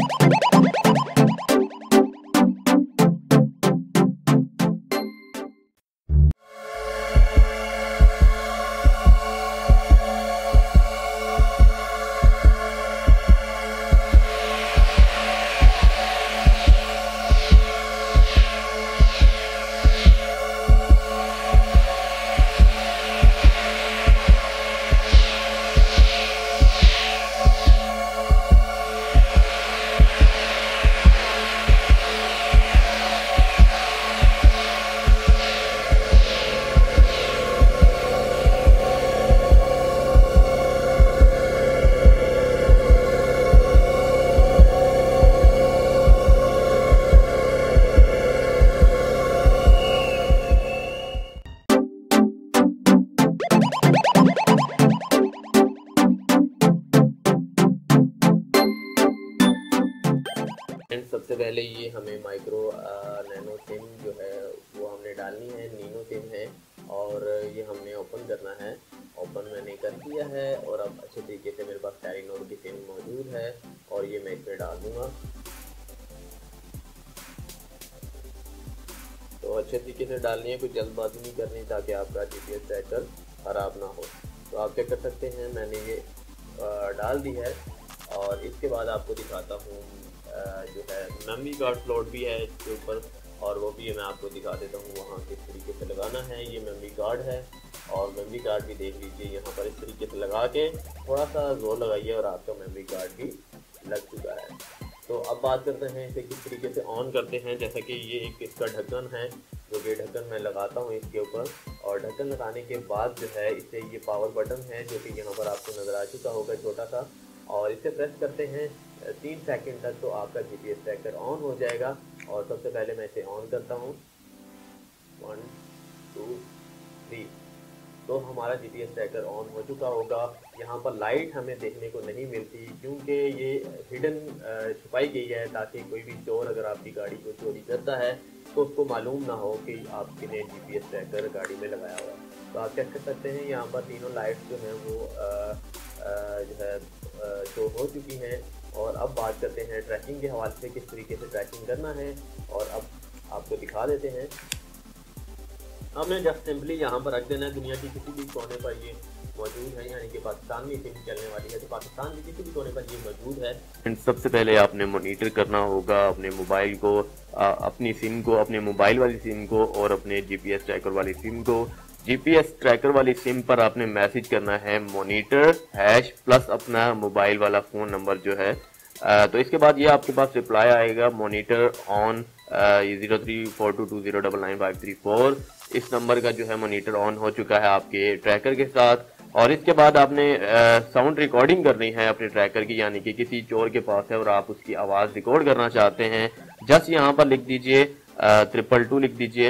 सबसे पहले ये हमें माइक्रो नैनो सिम जो है वो हमने डालनी है, नीनो सिम है और ये हमने ओपन करना है। ओपन मैंने कर दिया है और अब अच्छे तरीके से मेरे पास टेलीनॉर की सिम मौजूद है और ये मैं इसमें डाल दूँगा। तो अच्छे तरीके से डालनी है, कोई जल्दबाजी नहीं करनी ताकि आपका GPS ट्रैकर ख़राब ना हो। तो आप क्या कर सकते हैं, मैंने ये डाल दी है और इसके बाद आपको दिखाता हूँ जो है मेमोरी कार्ड स्लॉट भी है इसके ऊपर और वो भी मैं आपको दिखा देता हूँ वहाँ किस तरीके से लगाना है। ये मेमोरी कार्ड है और मेमोरी कार्ड भी देख लीजिए यहाँ पर इस तरीके से लगा के थोड़ा सा जोर लगाइए और आपका मेमोरी कार्ड भी लग चुका है। तो अब बात करते हैं इसे किस तरीके से ऑन करते हैं। जैसा कि ये एक इसका ढक्कन है जो कि ढक्कन मैं लगाता हूँ इसके ऊपर और ढक्कन लगाने के बाद जो है इसे ये पावर बटन है जो कि यहाँ पर आपको नज़र आ चुका होगा छोटा सा, और इसे प्रेस करते हैं 3 सेकंड तक तो आपका GPS ट्रैकर ऑन हो जाएगा। और सबसे पहले मैं इसे ऑन करता हूँ 1 2 3 तो हमारा GPS ट्रैकर ऑन हो चुका होगा। यहाँ पर लाइट हमें देखने को नहीं मिलती क्योंकि ये हिडन छुपाई गई है ताकि कोई भी चोर अगर आपकी गाड़ी को चोरी करता है तो उसको मालूम ना हो कि आपने GPS ट्रैकर गाड़ी में लगाया हुआ है। तो आप चेक कर सकते हैं यहाँ पर तीनों लाइट्स जो हैं वो जो है शो हो चुकी हैं। और अब बात करते हैं ट्रैकिंग के हवाले से किस तरीके से ट्रैकिंग करना है और अब आपको दिखा देते हैं। हमने जस्ट सिंपली यहाँ पर रख देना है, दुनिया की किसी भी कोने पर ये मौजूद है, यानी कि पाकिस्तान में सिम चलने वाली है तो पाकिस्तान के किसी भी कोने पर ये मौजूद है। सबसे पहले आपने मॉनिटर करना होगा अपने मोबाइल को, अपनी सिम को, अपने मोबाइल वाली सिम को और अपने GPS ट्रैकर वाली सिम को। GPS ट्रैकर वाली सिम पर आपने मैसेज करना है मॉनिटर हैश प्लस अपना मोबाइल वाला फ़ोन नंबर जो है। तो इसके बाद ये आपके पास रिप्लाई आएगा मॉनिटर ऑन 034220999534। इस नंबर का जो है मॉनिटर ऑन हो चुका है आपके ट्रैकर के साथ। और इसके बाद आपने साउंड रिकॉर्डिंग करनी है अपने ट्रैकर की, यानी कि किसी चोर के पास है और आप उसकी आवाज़ रिकॉर्ड करना चाहते हैं। जस्ट यहाँ पर लिख दीजिए 222 लिख दीजिए,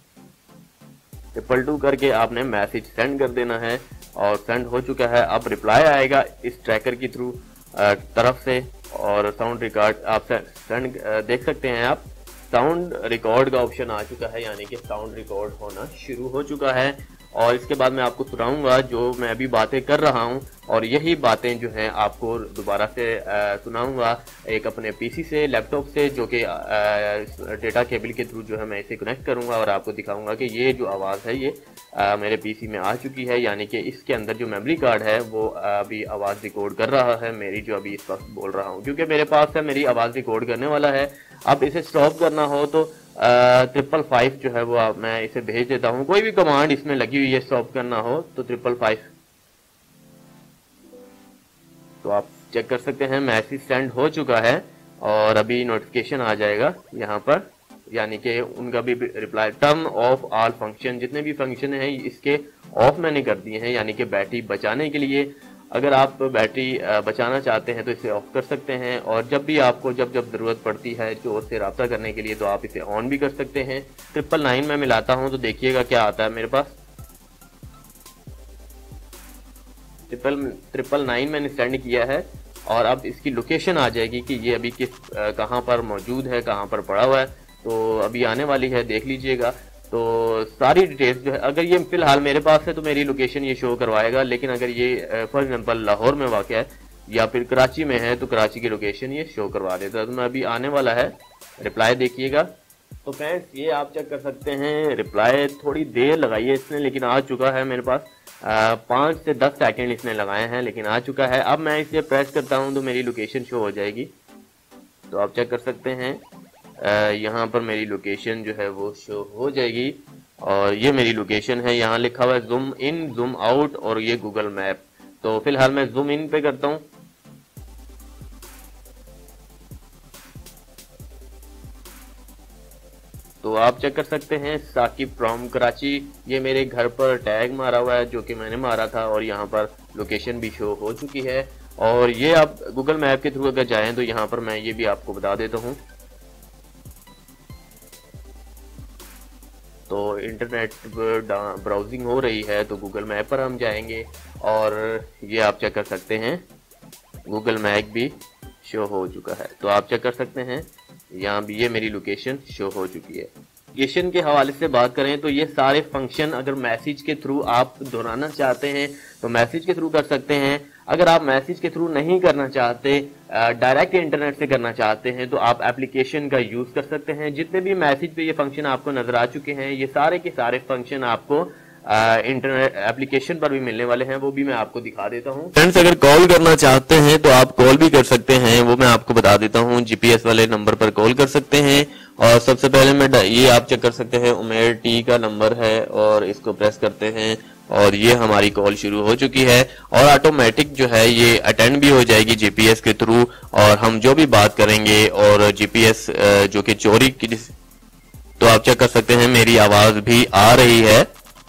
222 करके आपने मैसेज सेंड कर देना है और सेंड हो चुका है। अब रिप्लाई आएगा इस ट्रैकर की थ्रू तरफ से और साउंड रिकॉर्ड आप सेंड देख सकते हैं। आप साउंड रिकॉर्ड का ऑप्शन आ चुका है, यानी कि साउंड रिकॉर्ड होना शुरू हो चुका है। और इसके बाद मैं आपको सुनाऊंगा जो मैं अभी बातें कर रहा हूं और यही बातें जो हैं आपको दोबारा से सुनाऊंगा एक अपने पीसी से, लैपटॉप से, जो कि डेटा केबल के थ्रू जो है मैं इसे कनेक्ट करूंगा और आपको दिखाऊंगा कि ये जो आवाज़ है ये मेरे पीसी में आ चुकी है, यानी कि इसके अंदर जो मेमोरी कार्ड है वो अभी आवाज़ रिकॉर्ड कर रहा है मेरी, जो अभी इस वक्त बोल रहा हूँ। क्योंकि मेरे पास है मेरी आवाज़ रिकॉर्ड करने वाला है। अब इसे स्टॉप करना हो तो 555 जो है वो मैं इसे भेज देता हूँ। कोई भी कमांड इसमें लगी हुई है स्टॉप करना हो तो 555, तो आप चेक कर सकते हैं मैसेज सेंड हो चुका है और अभी नोटिफिकेशन आ जाएगा यहाँ पर, यानी कि उनका भी reply turn off all function, जितने भी फंक्शन हैं इसके ऑफ मैंने कर दिए हैं, यानी कि बैटरी बचाने के लिए। अगर आप बैटरी बचाना चाहते हैं तो इसे ऑफ कर सकते हैं और जब भी आपको जब ज़रूरत पड़ती है चोर से रब्ता करने के लिए तो आप इसे ऑन भी कर सकते हैं। 999 में मिलाता हूं तो देखिएगा क्या आता है मेरे पास। 999 मैंने सेंड किया है और अब इसकी लोकेशन आ जाएगी कि ये अभी कहाँ पर मौजूद है, कहाँ पर पड़ा हुआ है। तो अभी आने वाली है, देख लीजिएगा। तो सारी डिटेल्स जो है, अगर ये फिलहाल मेरे पास है तो मेरी लोकेशन ये शो करवाएगा, लेकिन अगर ये फॉर एग्जांपल लाहौर में वाक़ है या फिर कराची में है तो कराची की लोकेशन ये शो करवा देता है। तो मैं अभी आने वाला है, रिप्लाई देखिएगा। तो फ्रेंड्स ये आप चेक कर सकते हैं, रिप्लाई थोड़ी देर लगाई है इसने, लेकिन आ चुका है मेरे पास। 5 से 10 सेकंड इसने लगाए हैं, लेकिन आ चुका है। अब मैं इसे प्रेस करता हूं तो मेरी लोकेशन शो हो जाएगी। तो आप चेक कर सकते हैं यहाँ पर मेरी लोकेशन जो है वो शो हो जाएगी, और ये मेरी लोकेशन है। यहाँ लिखा हुआ है जूम इन, जूम आउट, और ये गूगल मैप। तो फिलहाल मैं जूम इन पे करता हूँ। तो आप चेक कर सकते हैं साकिब फ्रॉम कराची, ये मेरे घर पर टैग मारा हुआ है जो कि मैंने मारा था, और यहाँ पर लोकेशन भी शो हो चुकी है। और ये आप गूगल मैप के थ्रू अगर जाएं तो यहाँ पर मैं ये भी आपको बता देता हूँ। तो इंटरनेट ब्राउजिंग हो रही है तो गूगल मैप पर हम जाएंगे, और ये आप चेक कर सकते हैं गूगल मैप भी शो हो चुका है। तो आप चेक कर सकते हैं यहाँ भी ये मेरी लोकेशन शो हो चुकी है। लोकेशन के हवाले से बात करें तो ये सारे फंक्शन अगर मैसेज के थ्रू आप दोहराना चाहते हैं तो मैसेज के थ्रू कर सकते हैं। अगर आप मैसेज के थ्रू नहीं करना चाहते, डायरेक्ट इंटरनेट से करना चाहते हैं, तो आप एप्लीकेशन का यूज कर सकते हैं। जितने भी मैसेज पे ये फंक्शन आपको नजर आ चुके हैं, ये सारे के सारे फंक्शन आपको इंटरनेट एप्लीकेशन पर भी मिलने वाले हैं, वो भी मैं आपको दिखा देता हूँ। फ्रेंड्स अगर कॉल करना चाहते हैं तो आप कॉल भी कर सकते हैं, वो मैं आपको बता देता हूँ। जीपीएस वाले नंबर पर कॉल कर सकते हैं। और सबसे पहले मैं ये आप चेक कर सकते हैं उमेर टी का नंबर है, और इसको प्रेस करते हैं और ये हमारी कॉल शुरू हो चुकी है, और ऑटोमेटिक जो है ये अटेंड भी हो जाएगी जीपीएस के थ्रू, और हम जो भी बात करेंगे और जीपीएस जो कि चोरी की। तो आप चेक कर सकते हैं मेरी आवाज भी आ रही है,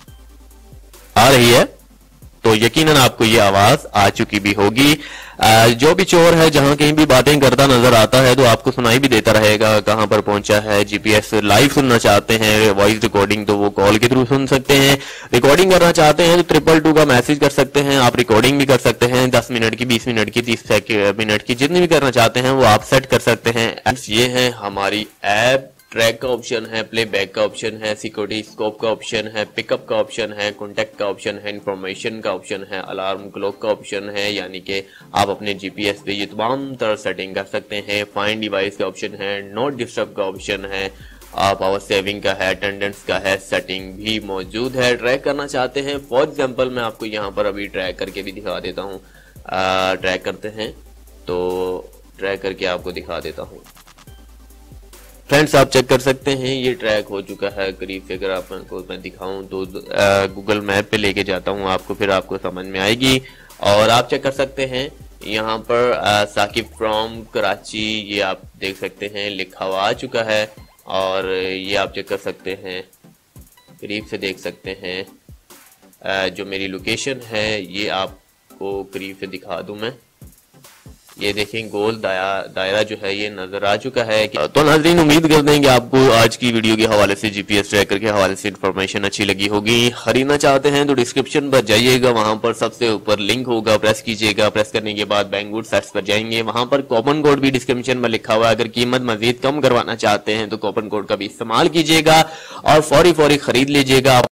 तो यकीनन आपको ये आवाज आ चुकी भी होगी। जो भी चोर है जहां कहीं भी बातें करता नजर आता है तो आपको सुनाई भी देता रहेगा कहां पर पहुंचा है। जीपीएस लाइव सुनना चाहते हैं वॉइस रिकॉर्डिंग तो वो कॉल के थ्रू सुन सकते हैं। रिकॉर्डिंग करना चाहते हैं तो 222 का मैसेज कर सकते हैं। आप रिकॉर्डिंग भी कर सकते हैं 10 मिनट की, 20 मिनट की, 30 मिनट की, जितनी भी करना चाहते हैं वो आप सेट कर सकते हैं। ये है हमारी ऐप। ट्रैक का ऑप्शन है, प्ले बैक का ऑप्शन है, सिक्योरिटी स्कोप का ऑप्शन है, पिकअप का ऑप्शन है, कॉन्टैक्ट का ऑप्शन है, इंफॉर्मेशन का ऑप्शन है, अलार्म क्लॉक का ऑप्शन है, यानी कि आप अपने जीपीएस पे ये तमाम तरह सेटिंग कर सकते हैं। फाइंड डिवाइस का ऑप्शन है, नॉट डिस्टर्ब का ऑप्शन है, पावर सेविंग का है, अटेंडेंस का है, सेटिंग भी मौजूद है। ट्रैक करना चाहते हैं, फॉर एग्जाम्पल मैं आपको यहाँ पर अभी ट्रैक करके भी दिखा देता हूँ। ट्रैक करते हैं तो ट्रैक करके आपको दिखा देता हूँ। फ्रेंड्स आप चेक कर सकते हैं ये ट्रैक हो चुका है करीब से। अगर आपको मैं दिखाऊं तो गूगल मैप पे लेके जाता हूं आपको, फिर आपको समझ में आएगी। और आप चेक कर सकते हैं यहाँ पर साकिब फ्रॉम कराची, ये आप देख सकते हैं लिखा हुआ आ चुका है। और ये आप चेक कर सकते हैं, करीब से देख सकते हैं जो मेरी लोकेशन है ये आपको करीब से दिखा दूं मैं। ये देखें गोल दायरा जो है ये नजर आ चुका है। तो नाज़रीन उम्मीद करते हैं कि आपको आज की वीडियो के हवाले से जीपीएस ट्रैकर के हवाले से इन्फॉर्मेशन अच्छी लगी होगी। खरीदना चाहते हैं तो डिस्क्रिप्शन पर जाइएगा, वहां पर सबसे ऊपर लिंक होगा, प्रेस कीजिएगा। प्रेस करने के बाद बैंगवुड सेट्स पर जाएंगे, वहां पर कूपन कोड भी डिस्क्रिप्शन में लिखा हुआ है। अगर कीमत मजीद कम करवाना चाहते हैं तो कूपन कोड का भी इस्तेमाल कीजिएगा और फौरी खरीद लीजिएगा।